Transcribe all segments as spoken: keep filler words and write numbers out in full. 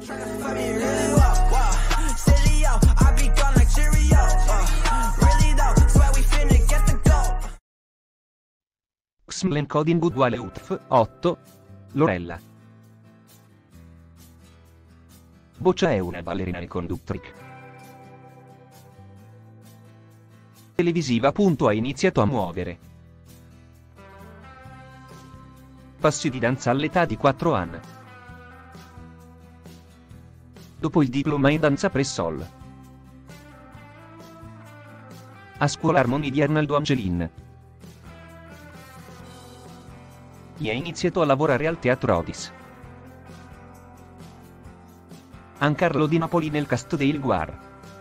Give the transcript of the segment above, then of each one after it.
Xmlen coding uguale U T F otto. Lorella. Boccia è una ballerina e conduttrice televisiva. Ha iniziato a muovere passi di danza all'età di quattro anni. Dopo il diploma in danza pre-sol a scuola Armoni di Arnaldo Angelin, e ha iniziato a lavorare al Teatro Odis Ancarlo di Napoli nel cast de Il Guar,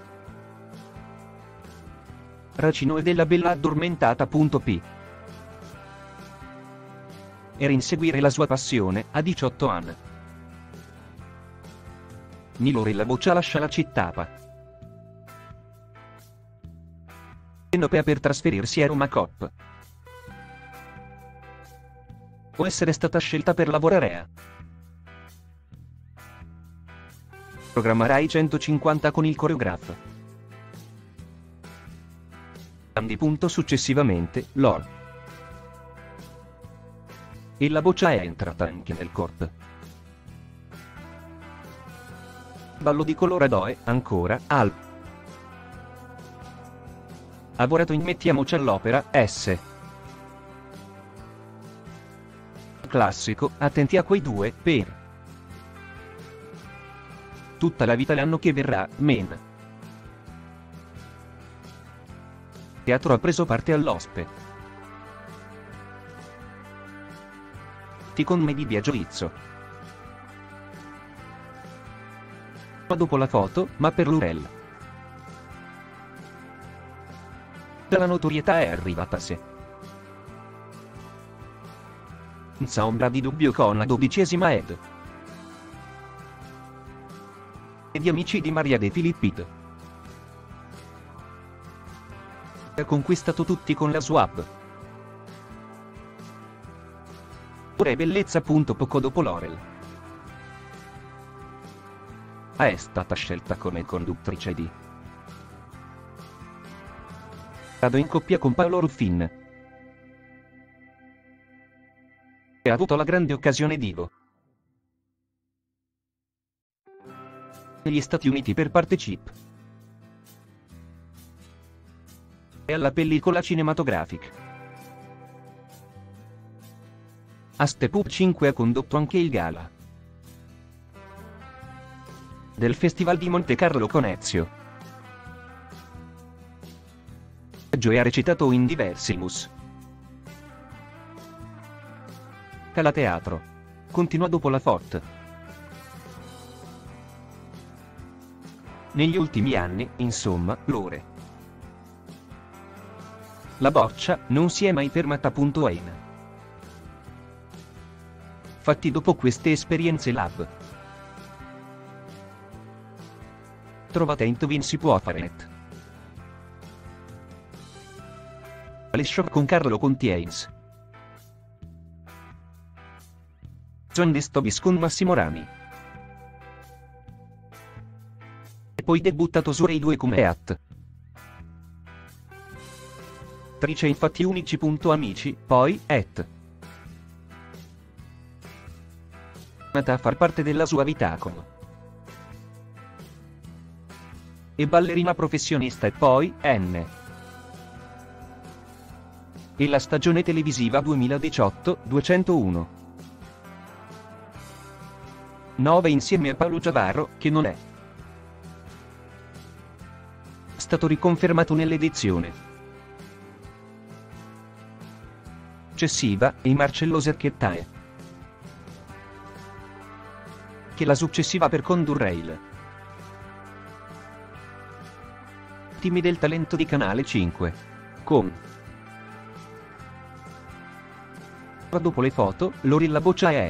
Racino e della Bella Addormentata. P. Era inseguire la sua passione a diciotto anni. Nilorella Boccia lascia la città Europea per trasferirsi a Roma Cop. Può essere stata scelta per lavorare a programma Rai centocinquanta con il coreografo Andy. Successivamente, Lor e la Boccia è entrata anche nel corpo ballo di Coloradoe. Ancora, al ha lavorato in Mettiamoci all'Opera, S. Classico, attenti a quei due, per tutta la vita l'anno che verrà, men. Teatro ha preso parte all'Ospe Ti con me di Via Giuizzo. Dopo la foto, ma per l'Urel la notorietà è arrivata a sé. Senza ombra di dubbio con la dodicesima ed e di Amici di Maria De Filippit. Ha conquistato tutti con la swap. Ora è bellezza. Poco dopo Laurel è stata scelta come conduttrice di Vado in coppia con Paolo Ruffin e ha avuto la grande occasione di go negli Stati Uniti per partecip e alla pellicola cinematografica. A Step Up cinque ha condotto anche il gala del Festival di Monte Carlo con Ezio e ha recitato in diversi mus Cala Teatro. Continua dopo la Fort. Negli ultimi anni, insomma, Lore la Boccia non si è mai fermata. In Fatti dopo queste esperienze lab trovate in Tovin si può fare net le show con Carlo Contiens John De Stobis con Massimo Rami e poi debuttato su Rai due come At Trice infatti unici. Amici, poi et nata a far parte della sua vita come e ballerina professionista e poi N e la stagione televisiva duemiladiciotto duecentouno nove insieme a Paolo Giavarro, che non è stato riconfermato nell'edizione successiva, e Marcello Serchettae, che la successiva per condurre il Timi del talento di Canale cinque con dopo le foto, Lorella Boccia è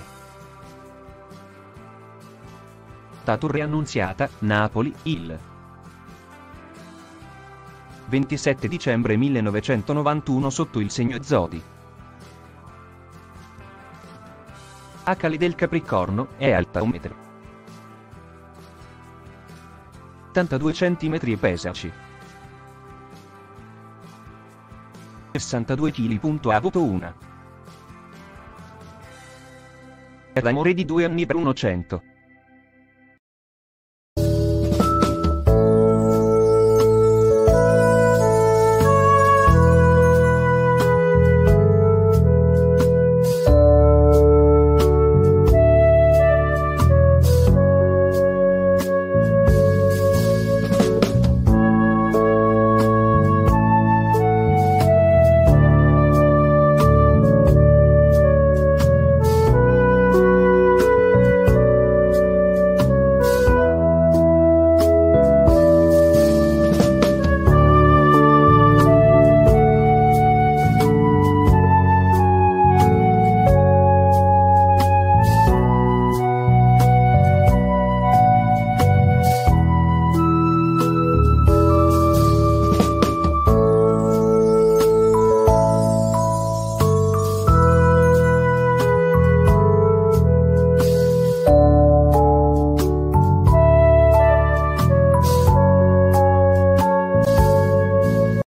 stata reannunziata, Napoli, il ventisette dicembre millenovecentonovantuno sotto il segno Zodi. Acali del Capricorno, è alta un metro settantadue centimetri e pesaci sessantadue chili. Ha avuto una. L'amore di due anni per uno cento.